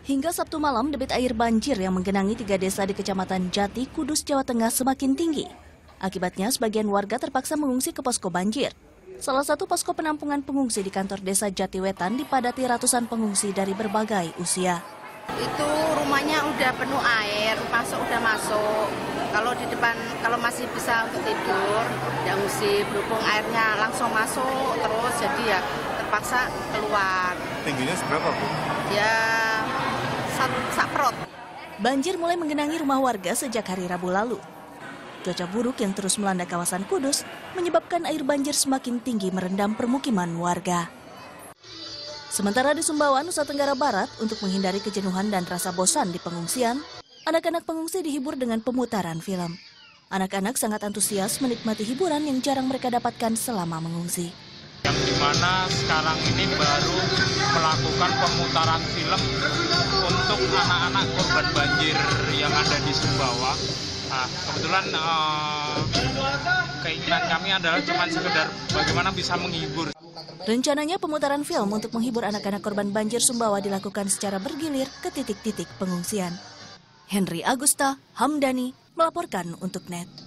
Hingga Sabtu malam, debit air banjir yang menggenangi 3 desa di Kecamatan Jati, Kudus, Jawa Tengah semakin tinggi. Akibatnya, sebagian warga terpaksa mengungsi ke posko banjir. Salah satu posko penampungan pengungsi di kantor desa Jatiwetan dipadati ratusan pengungsi dari berbagai usia. Itu rumahnya udah penuh air, udah masuk. Kalau di depan, kalau masih bisa untuk tidur, ya ngungsi, berhubung airnya langsung masuk, terus jadi ya terpaksa keluar. Tingginya seberapa, Bu? Ya, sak perut. Banjir mulai menggenangi rumah warga sejak hari Rabu lalu. Cuaca buruk yang terus melanda kawasan Kudus menyebabkan air banjir semakin tinggi merendam permukiman warga. Sementara di Sumbawa, Nusa Tenggara Barat, untuk menghindari kejenuhan dan rasa bosan di pengungsian, anak-anak pengungsi dihibur dengan pemutaran film. Anak-anak sangat antusias menikmati hiburan yang jarang mereka dapatkan selama mengungsi. Yang dimana sekarang ini baru melakukan pemutaran film untuk anak-anak korban banjir yang ada di Sumbawa. Nah, kebetulan keinginan kami adalah cuma sekedar bagaimana bisa menghibur. Rencananya pemutaran film untuk menghibur anak-anak korban banjir Sumbawa dilakukan secara bergilir ke titik-titik pengungsian. Henry Agusta, Hamdani, melaporkan untuk NET.